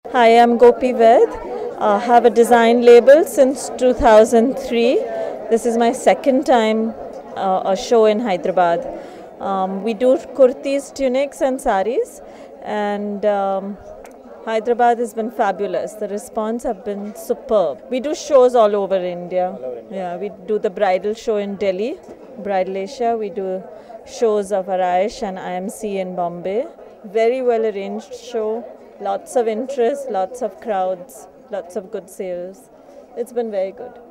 Hi, I'm Gopi Ved. Have a design label since 2003. This is my second time a show in Hyderabad. We do kurtis, tunics and saris, and Hyderabad has been fabulous. The response have been superb. We do shows all over India. Yeah, we do the bridal show in Delhi, Bridal Asia. We do shows of Araish and IMC in Bombay. Very well arranged show. Lots of interest, lots of crowds, lots of good sales. It's been very good.